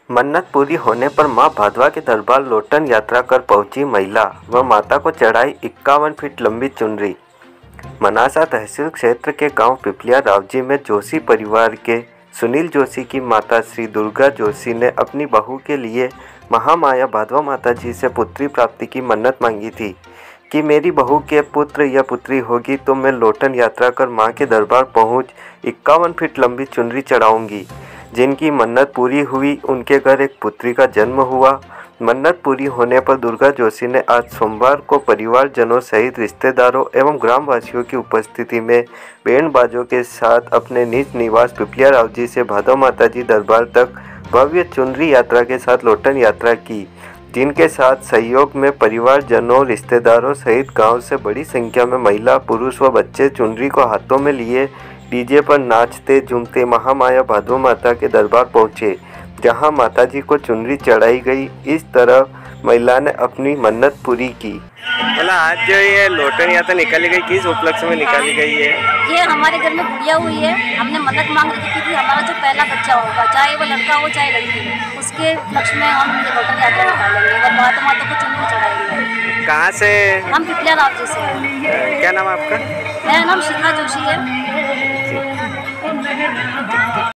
मन्नत पूरी होने पर मां भादवा के दरबार लोटन यात्रा कर पहुंची महिला व माता को चढ़ाई 51 फीट लंबी चुनरी। मनासा तहसील क्षेत्र के गांव पिपलिया रावजी में जोशी परिवार के सुनील जोशी की माता श्री दुर्गा जोशी ने अपनी बहू के लिए महामाया भादवा माता जी से पुत्री प्राप्ति की मन्नत मांगी थी कि मेरी बहू के पुत्र या पुत्री होगी तो मैं लोटन यात्रा कर मां के दरबार पहुंच 51 फीट लंबी चुनरी चढ़ाऊंगी। जिनकी मन्नत पूरी हुई उनके घर एक पुत्री का जन्म हुआ। मन्नत पूरी होने पर दुर्गा जोशी ने आज सोमवार को परिवारजनों सहित रिश्तेदारों एवं ग्रामवासियों की उपस्थिति में बैंड बाजों के साथ अपने निज निवास पिपलिया रावजी से भादवा माता जी दरबार तक भव्य चुनरी यात्रा के साथ लोटन यात्रा की, जिनके साथ सहयोग में परिवारजनों रिश्तेदारों सहित गांव से बड़ी संख्या में महिला पुरुष व बच्चे चुनरी को हाथों में लिए डीजे पर नाचते झूमते महामाया भादवा माता के दरबार पहुंचे, जहां माताजी को चुनरी चढ़ाई गई। इस तरह महिला ने अपनी मन्नत पूरी की। मतलब आज जो ये लोटन यात्रा निकाली गई, किस उपलक्ष्य में निकाली गई है? ये हमारे घर में गुड़िया हुई है। हमने मन्नत मांग रखी थी कि हमारा जो पहला बच्चा होगा, चाहे वो लड़का हो चाहे लड़की, उसके उपलक्ष्य में हम ये लोटन यात्रा निकालेंगे और भादवा माता को चुनरी चढ़ाएंगे। कहाँ से? हम पिपलिया रावजी से। क्या नाम है आपका? मेरा नाम शिखा जोशी है।